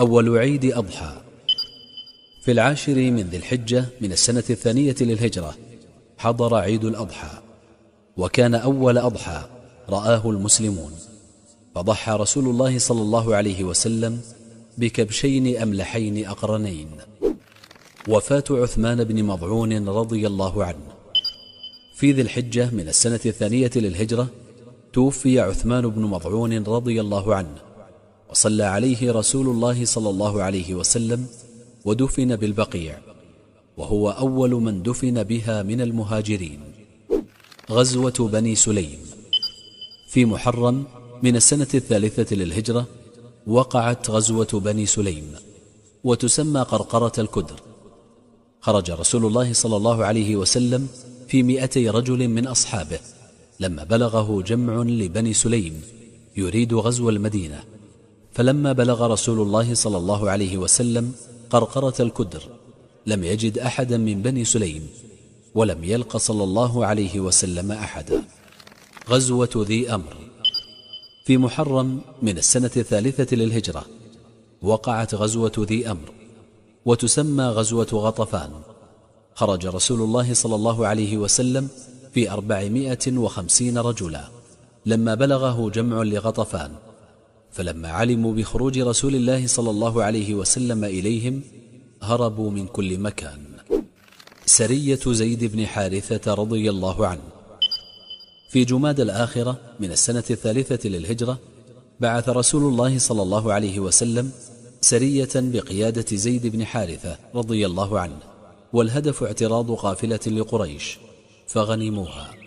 أول عيد أضحى. في 10 من ذي الحجة من السنة 2 للهجرة حضر عيد الأضحى، وكان أول أضحى رآه المسلمون، فضحى رسول الله صلى الله عليه وسلم بكبشين أملحين أقرنين. وفاة عثمان بن مضعون رضي الله عنه. في ذي الحجة من السنة 2 للهجرة توفي عثمان بن مضعون رضي الله عنه، وصلى عليه رسول الله صلى الله عليه وسلم ودفن بالبقيع، وهو أول من دفن بها من المهاجرين. غزوة بني سليم. في محرم من السنة 3 للهجرة وقعت غزوة بني سليم، وتسمى قرقرة الكدر. خرج رسول الله صلى الله عليه وسلم في 200 رجل من أصحابه لما بلغه جمع لبني سليم يريد غزو المدينة، فلما بلغ رسول الله صلى الله عليه وسلم قرقرة الكدر لم يجد أحدا من بني سليم، ولم يلق صلى الله عليه وسلم أحدا. غزوة ذي أمر. في محرم من السنة 3 للهجرة وقعت غزوة ذي أمر، وتسمى غزوة غطفان. خرج رسول الله صلى الله عليه وسلم في 450 رجلا لما بلغه جمع لغطفان، فلما علموا بخروج رسول الله صلى الله عليه وسلم إليهم هربوا من كل مكان. سرية زيد بن حارثة رضي الله عنه. في جماد الآخرة من السنة 3 للهجرة بعث رسول الله صلى الله عليه وسلم سرية بقيادة زيد بن حارثة رضي الله عنه، والهدف اعتراض قافلة لقريش فغنموها.